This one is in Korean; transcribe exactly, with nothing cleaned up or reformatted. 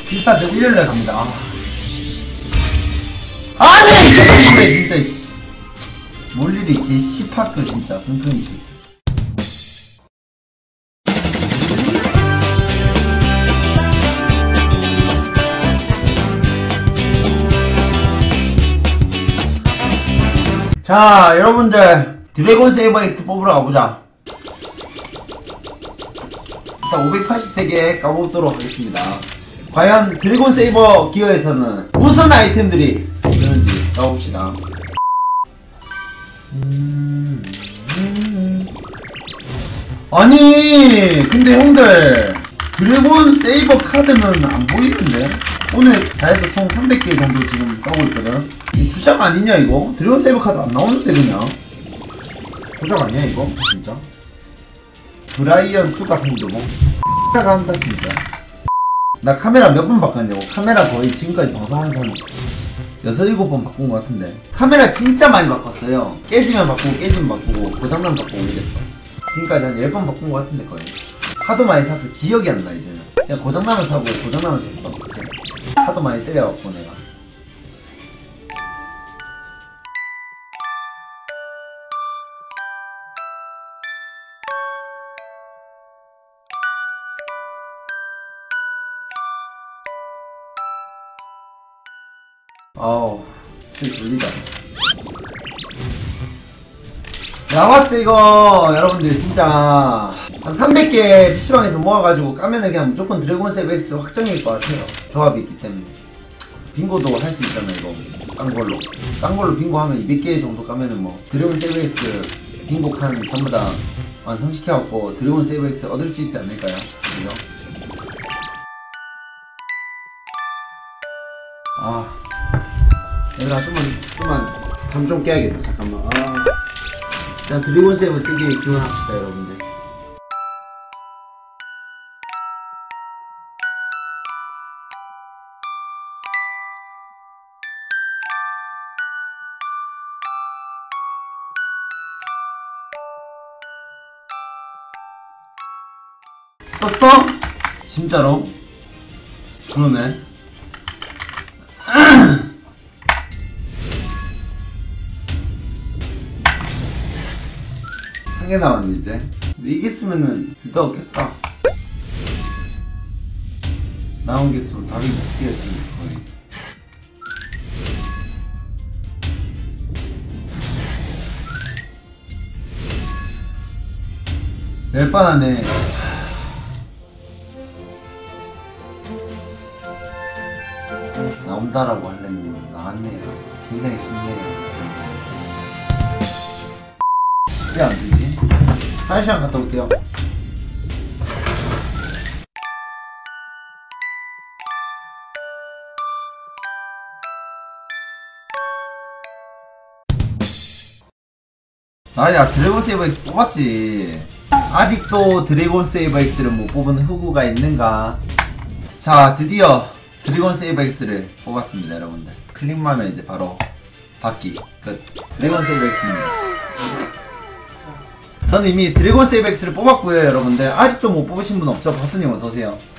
진짜 저 일요일날 갑니다. 아. 아니 그래 진짜 뭘 일이 개 씨파크 진짜 끙끙이지. 자 여러분들 드래곤 세이버 X 뽑으러 가보자. 일단 오백팔십삼 개 까보도록 하겠습니다. 과연 드래곤 세이버 기어에서는 무슨 아이템들이 있는지 까봅시다. 음, 음. 아니 근데 형들 드래곤 세이버 카드는 안 보이는데? 오늘 다해서 총 삼백 개 정도 지금 까고 있거든. 주작 아니냐 이거? 드래곤 세이버 카드 안 나오는데 그냥 조작 아니야 이거? 진짜? 브라이언 수갑 핸드모 X가 한다 진짜. 나 카메라 몇 번 바꿨냐고. 카메라 거의 지금까지 방송하면서 한 여섯, 일곱 번 바꾼 것 같은데 카메라 진짜 많이 바꿨어요. 깨지면 바꾸고 깨지면 바꾸고 고장나면 바꾸고 이랬어. 지금까지 한 열 번 바꾼 것 같은데 거의. 하도 많이 사서 기억이 안 나 이제는. 그냥 고장나면 사고 고장나면 샀어. 하도 많이 때려갖고 내가. 아우 술 졸리다. 내가 봤을 때 이거 여러분들 진짜 한 삼백 개 피시방에서 모아가지고 까면은 그냥 무조건 드래곤 세이버 X 확정일 것 같아요. 조합이 있기 때문에. 빙고도 할 수 있잖아 이거. 딴 걸로 딴 걸로 빙고 하면 이백 개 정도 까면은 뭐 드래곤 세이버 X 빙고 칸 전부 다 완성시켜갖고 드래곤 세이버 X 얻을 수 있지 않을까요? 그죠? 아 얘들아 좀만 좀만 잠 좀 깨야겠다. 잠깐만. 아 일단 드래곤 세이버 뜨기를 기원합시다 여러분들. 떴어? 진짜로? 그러네. 한 개 남았네 이제. 근데 이게 쓰면은 둘 다 없겠다. 나온 개수 사백이십 개였으니까 거의. 열반하네. 나온다라고 할랬는데 나왔네요. 굉장히 쉽네요. 왜 안되지? 한 시간 갔다 올게요. 아니야 드래곤 세이버 X 뽑았지. 아직도 드래곤 세이버 X를 못 뽑은 후구가 있는가? 자 드디어 드래곤 세이버 X를 뽑았습니다 여러분들. 클릭만 하면 이제 바로 받기 끝. 드래곤 세이버 X입니다. 저는 이미 드래곤 세이버 X를 뽑았고요 여러분들. 아직도 못 뽑으신 분 없죠? 바스님 어서오세요.